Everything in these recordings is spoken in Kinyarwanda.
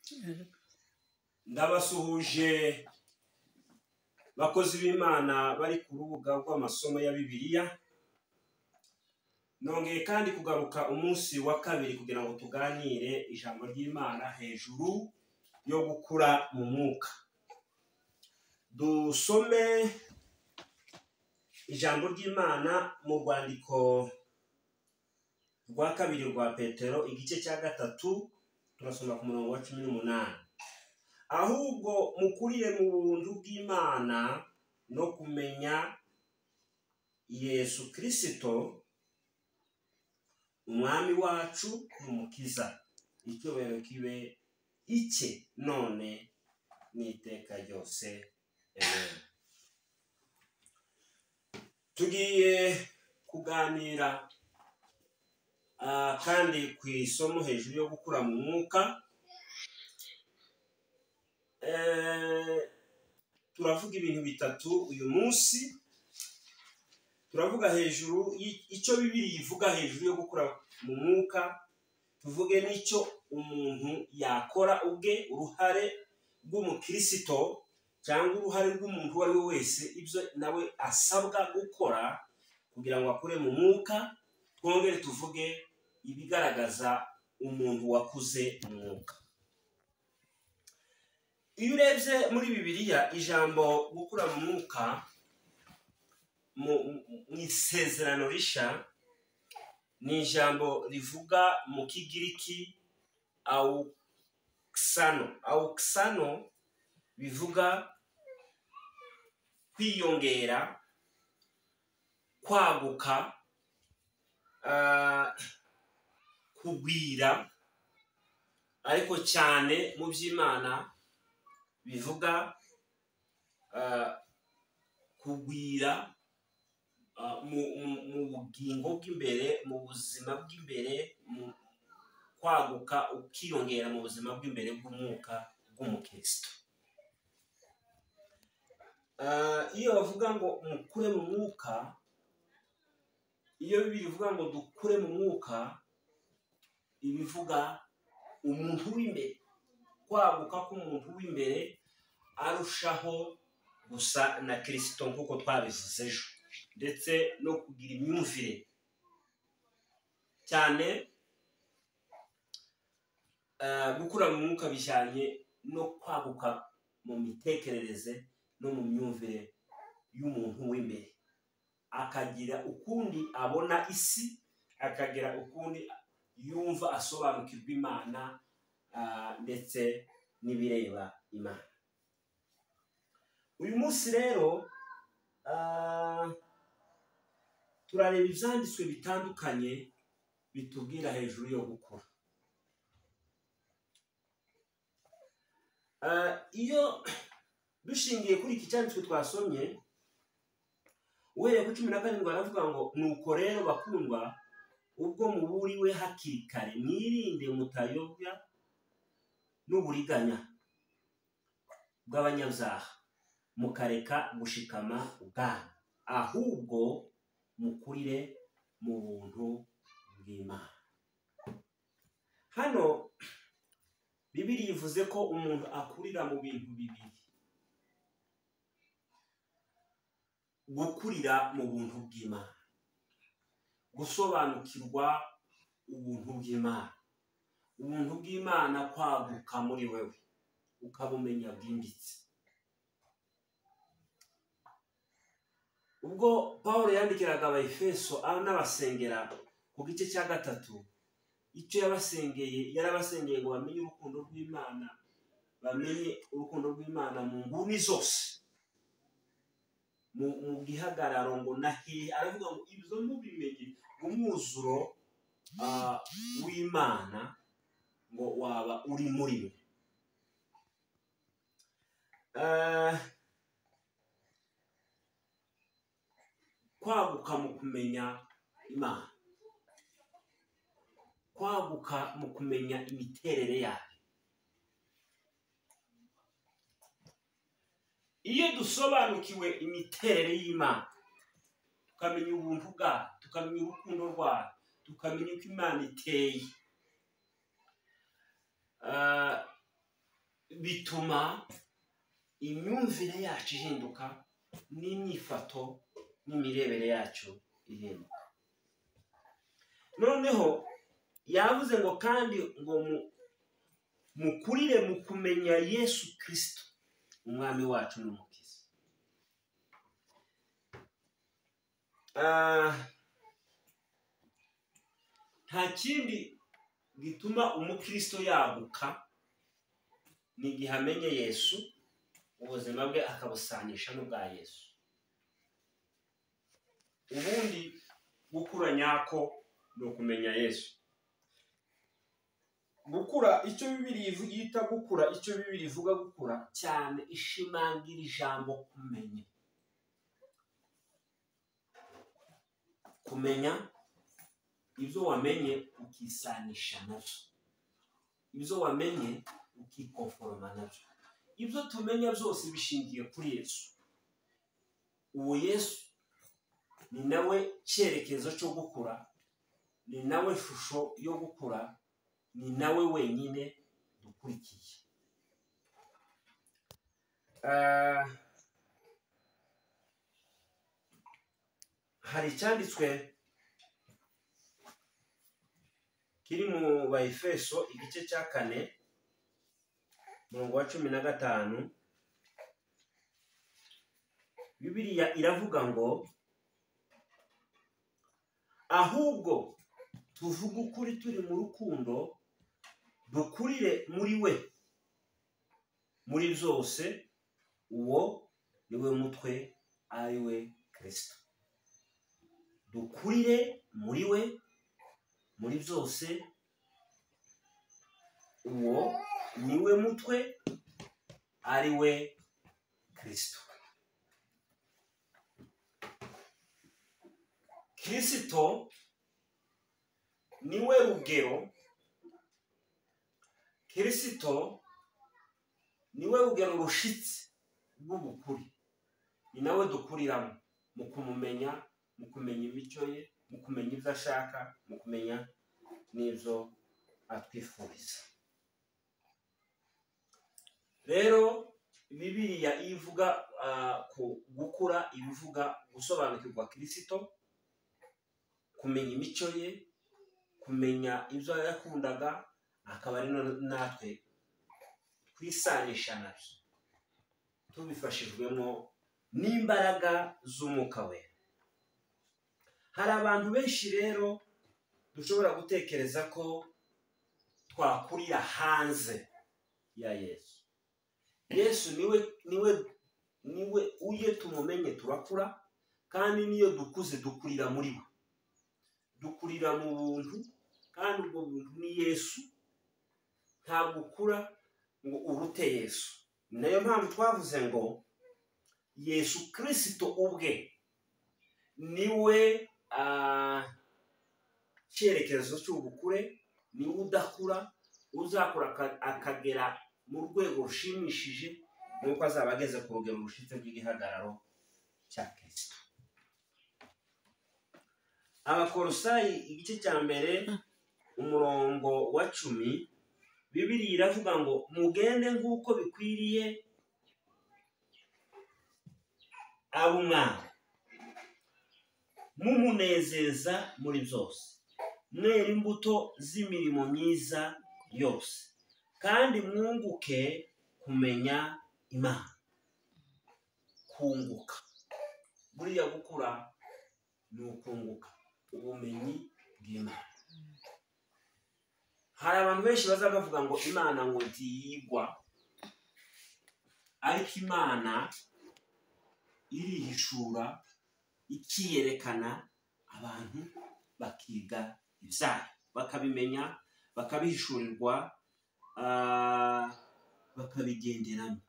ndabasuhuje bakozi b'Imana bari ku rubuga rw'amasomo ya Bibiliya. Nongeye kandi kugaruka umunsi wa kabiri kugira ngo tuganire ijambo ry'Imana hejuru yo gukura mu mwuka. Dusome ijambo ry'Imana mu rwandiko rwa kabiri rwa Petero igice cya 3 turasoma ku murongo wa 18. Ahubwo mukurire mu buntu bw'Imana no kumenya Yesu Kristo umwami wacu n'umukiza, icyubahiro kibe icye none n'iteka ryose. Amen. Tugiye kuganira kandi ku isomo hejuru yo gukura mu mwuka. Turavuga ibintu bitatu uyu munsi. Turavuga hejuru icyo Bibiliya ivuga hejuru yo gukura mu mwuka, tuvuge n'icyo umuntu yakora ubwe, uruhare rw'umukristo cyangwa uruhare rw'umuntu uwo ari we wese, ibyo nawe asabwa gukora kugira ngo akure mu mwuka. Twongere tuvuge ibigaragaza umuntu wakuze mu mwuka. Iyo urebye muri Bibiliya ijambo gukura mu mwuka mu isezerano rishya ni ijambo rivuga mu Kigiriki auxano bivuga kwiyongera, kwaguka, kugwira, ariko cyane mu by'Imana bivuga kugwira mu bugingo bw'imbere, mu buzima bw'imbere, mu kwaguka ukiyongera mu buzima bw'imbere bw'umwuka bw'umukristo. Iyo bavuga ngo mukure mu mwuka, iyo Bibiliya ivuga ngo dukure mu mwuka, ibivuga umuntu w'imbere, kwaguka k'umuntu w'imbere arushaho gusa na Kristo nk'uko twabivuze ejo, ndetse no kugira imyumvire cyane. Gukura mu mwuka bijyanye no kwaguka mu mitekerereze no mu myumvire y'umuntu w'imbere, akagira ukundi abona isi, akagira ukundi yumva asobanukirwa Imana ndetse n'ibireba Imana. Uyu munsi rero turareba ibyanditswe bitandukanye bitubwira hejuru yo gukura. Iyo dushingiye kuri iki cyanditswe twasomye, uhereye ku 17 baravuga ngo nuko rero bakundwa, ubwo muburiwe hakiri kare, mwirinde mutayobya n'uburiganya bw'abanyabyaha, mukareka gushikama ubwanyu, ahubwo mukurire mu buntu bw'Imana. Hano Bibiliya ivuze ko umuntu akurira mu bintu bibiri: gukurira mu buntu bw'Imana, gusobanukirwa ubuntu bw'Imana. Ubuntu bw'Imana kwaguka muri wewe ukabumenya bwimbitse. Ubwo Pawulo yandikiraga Abaefeso n'abasengera ku gice cya 3, icyo yabasengeye, yarabasengeye ngo bamenye urukundo rw'Imana, bamenye urukundo rw'Imana mu nguni zose, mu gihagararo ngo nahe, aravuga ngo ibyo mubimenye umwuzuro w'Imana ngo waba uri muri we. Kwaguka mu kumenya Imana, kwaguka mu kumenya imiterere yayo. Iyo dusobanukiwe imiterere y'Imana, tukamenya ubuntu bwayo, tukamenya urukundo rwayo, tukamenya uko Imana iteye, bituma imyumvire yacu ihinduka n'imyifato n'imirebere yacu ihinduka. Noneho yavuze ngo kandi ngo mukurire mu kumenya Yesu Kristo umwami wacu n'umukiza. Nta kindi gituma umukristo yaguka n'igihe amenye Yesu, ubuzima bwe akabusanisha n'ubwa Yesu. Ubundi gukura nyako ni ukumenya Yesu. Gukura, icyo Bibiliya yita gukura, icyo Bibiliya ivuga gukura cyane, ishimangira ijambo kumenya. Kumenya ibyo wamenye ukisanisha nabyo, ibyo wamenye ukikonforoma nabyo. Ibyo tumenya byose bishingiye kuri Yesu. Uwo Yesu ni nawe cyerekezo cyo gukura, ni nawe shusho yo gukura, ni nawe wenyine dukurikiye. Hari icyanditswe kiri mu Baefeso igice cya 4 umurongo wa 15. Bibiliya iravuga ngo ahubwo tuvuga ukuri turi mu rukundo, dukurire muri we muri byose, uwo niwe mutwe ari we Kristo. Dukurire muri we muri byose, uwo niwe mutwe ari we Kristo. Kristo niwe rugero, Kristo niwe rugero rushitse rw'ubukuri. Ni nawe dukuriramo mu kumumenya, mu kumenya imico ye, mu kumenya ibyo ashaka, mu kumenya n'ibyo atwifuriza. Rero Bibiliya ivuga ku gukura, ibivuga gusobanukirwa Kristo, kumenya imico ye, kumenya ibyo yakundaga, akaba ari natwe twisanisha nabyo tubifashijwemo n'imbaraga z'umwuka we. Hari abantu benshi rero dushobora gutekereza ko twakurira hanze ya Yesu. Yesu niwe uye tumumenye turakura, kandi niyo dukuze dukurira muri we, dukurira mu buntu, kandi ubwo buntu ni Yesu. Ntabwo ukura ngo urute Yesu. Nayo mpamvu twavuze ngo Yesu Kristo ubwe niwe cyerekezo cy'ubukure, niwe udakura, uzakura akagera mu rwego rushimishije, nuko azaba ageze ku rugero rushitse rw'igihagararo cya Kristo. Abakolosayi igice cya 1 umurongo wa 10, Bibiliya iravuga ngo mugende nk'uko bikwiriye ab'umwami, mumunezeza muri byose, mwera imbuto z'imirimo myiza yose, kandi mwunguke kumenya Imana. Kunguka, buriya gukura ni ukunguka ubumenyi bw'Imana. Hari abantu benshi baza bavuga ngo Imana ngo ntiyigwa, ariko Imana irihishura ikiyerekana, abantu bakiga ibyayo, bakabimenya, bakabihishurirwa, bakabigenderamo.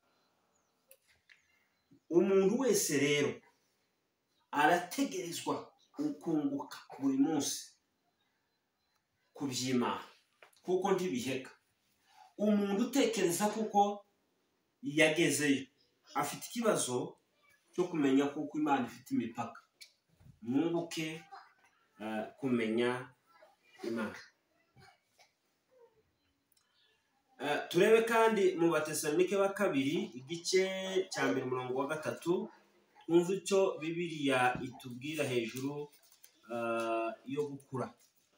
Umuntu wese rero arategerezwa ukunguka buri munsi ku by'Imana, kuko ntibiheka. Umuntu utekereza kuko yagezeyo afite ikibazo cyo kumenya kuko Imana ifite imipaka. Mwunguke kumenya Imana. turebe kandi mu Batesalonike ba kabiri igice cya 1:3 twumva icyo Bibiliya itubwira hejuru yo gukura.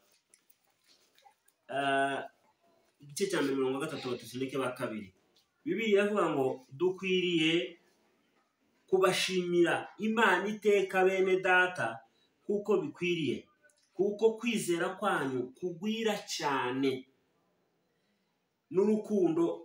Igice cya 1:3 Batesalonike ba kabiri, Bibiliya iravuga ngo dukwiriye kubashimira Imana iteka bene data kuko bikwiriye, kuko kwizera kwanyu kugwira cyane n'urukundo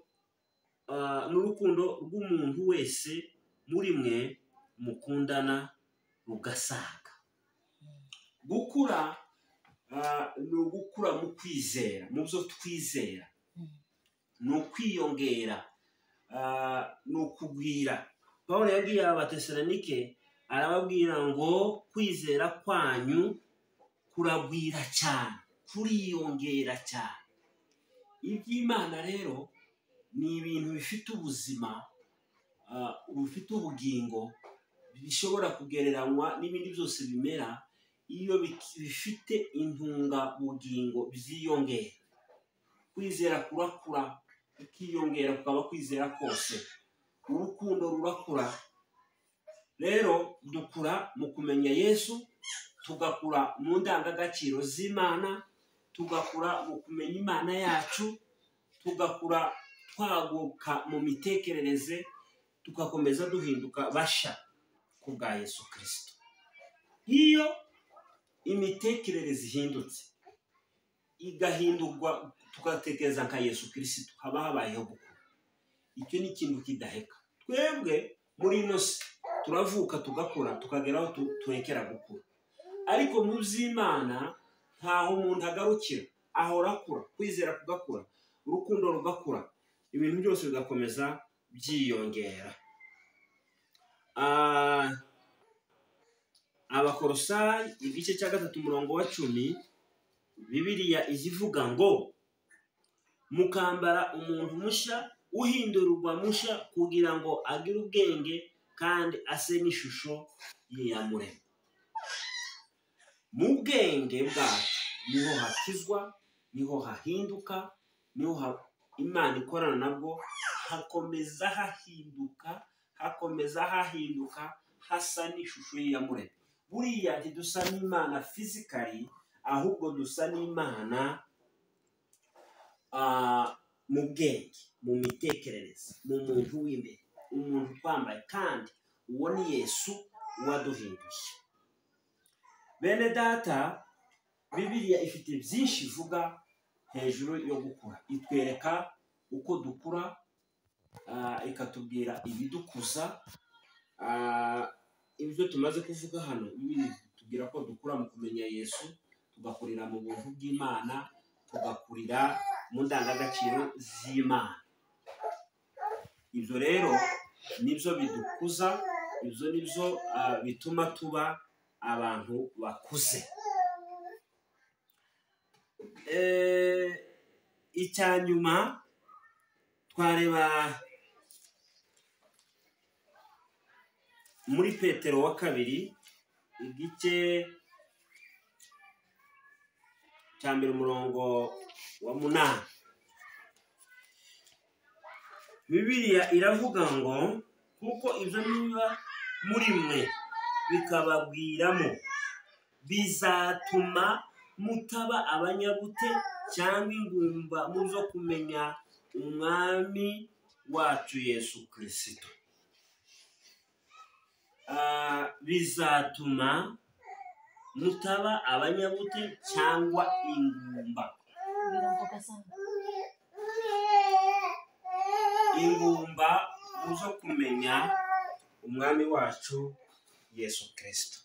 rw'umuntu wese muri mwe mukundana rugasaga. Gukura ni ugukura mu kwizera, mu byo twizera, ni ukwiyongera, ni ukugwira. Pawulo yabwiye Abatesalonike arababwira ngo kwizera kwanyu kuragwira cyane, kuriyongera cyane. Iby'Imana rero ni ibintu bifite ubuzima, bifite ubugingo, bishobora kugereranywa n'ibindi byose bimera iyo bifite intungabugingo byiyongera. Kwizera kurakura, ukiyongera kukaba kwizera kose. Urukundo rurakura. Rero dukura mu kumenya Yesu, tugakura mu ndangagaciro z'Imana, tugakura mu kumenya Imana yacu, tugakura twaguka mu mitekerereze, tugakomeza duhinduka basha ku bwa Yesu Kristo. Iyo imitekerereze ihindutse igahindurwa tugatekereza nka Yesu Kristo, haba habayeho gukura. Icyo ni ikintu kidaheka. Twebwe muri ino si turavuka tugakura tukageraho turekera gukura, ariko mu by'Imana ntaho umuntu agarukira, ahora akura. Kwizera kugakura, urukundo rugakura, ibintu byose bigakomeza byiyongera. Abakolosayi igice cya 3:10 Bibiliya izivuga ngo mukambara umuntu mushya uhindurwa mushya kugira ngo agire ubwenge kandi ase n'ishusho ye yamuremye. Mu bwenge bwacu niho hakizwa, niho hahinduka, niho Imana ikorana nabwo, hakomeza hahinduka hasa n'ishusho ye yamuremye. Buriya ntidusa n'Imana physically, ahubwo dusa n'Imana mu bwenge, mu mitekerereze, mu muntu w'imbere, umuntu twambaye, kandi uwo ni Yesu waduhinduye. Bene data, Bibiliya ifite byinshi ivuga hejuru yo gukura. Itwereka uko dukura, ikatubwira ibidukuza. Ibyo tumaze kuvuga hano, Bibiliya tubwira ko dukura mu kumenya Yesu, tugakurira mu buntu bw'Imana, tugakurira mu ndangagaciro z'Imana. Ibyo rero nibyo bidukuza, ibyo nibyo bituma tuba abantu bakuze. Icyanyuma twareba muri Petero wa kabiri igice cya 1:8. Bibiliya iravuga ngo kuko ibyo niba muri mwe bikababwiramo bizatuma mutaba abanyabute cyangwa ingumba mu zo kumenya umwami wacu Yesu Kristo. Bizatuma mutaba abanyabute cyangwa ingumba. Ingumba mu zo kumenya umwami wacu Yesu Kristo.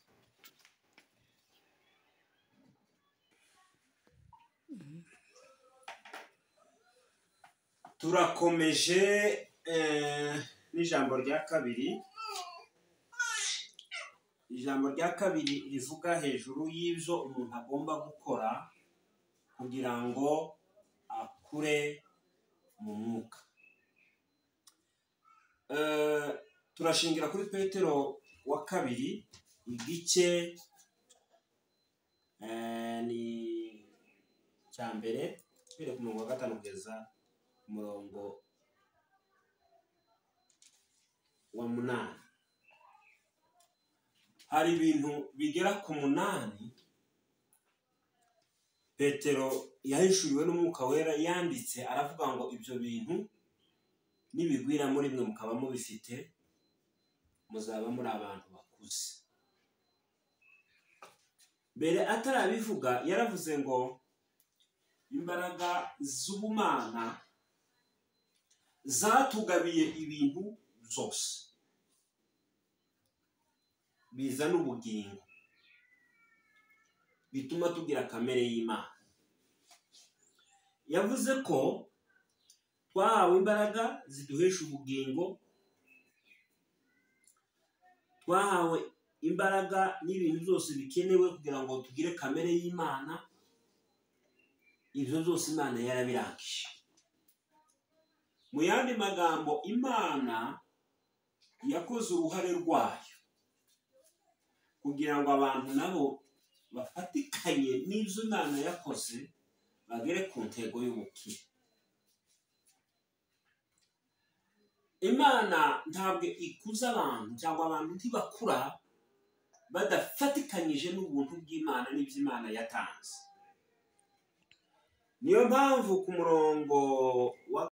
Turakomeje n'ijambo rya kabiri. Ijambo rya kabiri rivuga hejuru y'ibyo umuntu agomba gukora kugira ngo akure mu mwuka. Turashingira kuri Petero wa kabiri igice ni cya mbere, tubere ku 5 kugeza murongo wa 8 hari ibintu bigera ku 8 Petero yahishuriwe n'umwuka wera yanditse aravuga ngo ibyo bintu nibigwira muri mwe mukaba mubifite muzaba muri abantu bakuze. Mbere atarabivuga yaravuze ngo imbaraga z'ubumana zatugabiye ibintu byose bizana ubugingo bituma tugira kamere y'Imana. Yavuze ko twahawe imbaraga ziduhesha ubugingo, twahawe imbaraga n'ibintu byose bikenewe kugira ngo tugire kamere y'Imana. Ibyo byose Imana yarabirangije. Mu yandi magambo, Imana yakoze uruhare rwayo kugira ngo abantu nabo bafatikanye n'ibyo Imana yakoze bagere ku ntego y'ubukire. Imana ntabwo ikuza abantu cyangwa abantu ntibakura badafatikanyije n'ubuntu bw'Imana n'iby'Imana yatanze. Niyo mpamvu ku murongo wa